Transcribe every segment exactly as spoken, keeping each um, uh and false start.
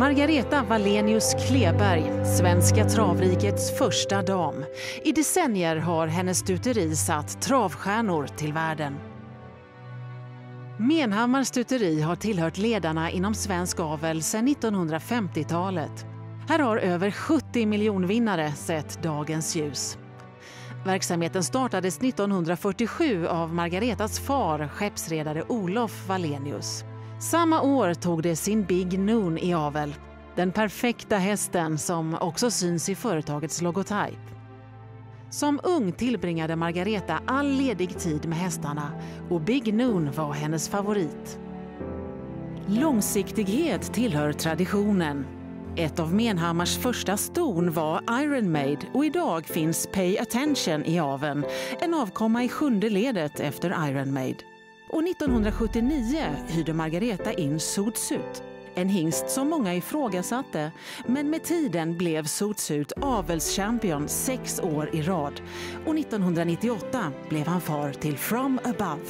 Margareta Wallenius Kleberg, svenska travrikets första dam. I decennier har hennes stuteri satt travstjärnor till världen. Menhammar stuteri har tillhört ledarna inom svensk avel sedan nittonhundrafemtiotalet. Här har över sjuttio miljonvinnare sett dagens ljus. Verksamheten startades nittonhundrafyrtiosju av Margaretas far, skeppsredare Olof Wallenius. Samma år tog det sin Big Noon i avel, den perfekta hästen som också syns i företagets logotyp. Som ung tillbringade Margareta all ledig tid med hästarna och Big Noon var hennes favorit. Långsiktighet tillhör traditionen. Ett av Menhammars första ston var Iron Maid och idag finns Pay Attention i aveln, en avkomma i sjunde ledet efter Iron Maid. Och nittonhundrasjuttionio hyrde Margareta in Suit, en hingst som många ifrågasatte, men med tiden blev Suit avelschampion sex år i rad. Och nittonhundranittioåtta blev han far till From Above.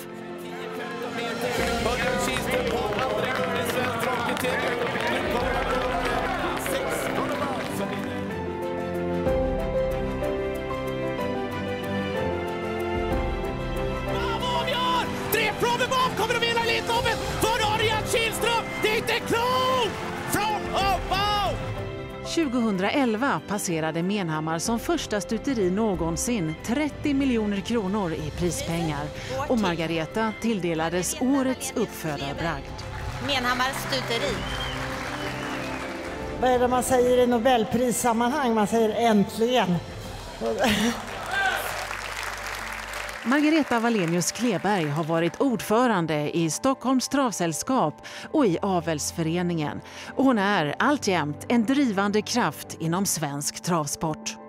Kommer att vinna Elitloppet för Örjan Kihlström. Det är inte klokt! From above! tjugohundraelva passerade Menhammar som första stuteri någonsin trettio miljoner kronor i prispengar och Margareta tilldelades årets uppfödarbragd. Menhammars stuteri. Vad är det man säger i Nobelprissammanhang? Man säger äntligen. Margareta Wallenius Kleberg har varit ordförande i Stockholms travsällskap och i Avelsföreningen. Och hon är alltjämt en drivande kraft inom svensk travsport.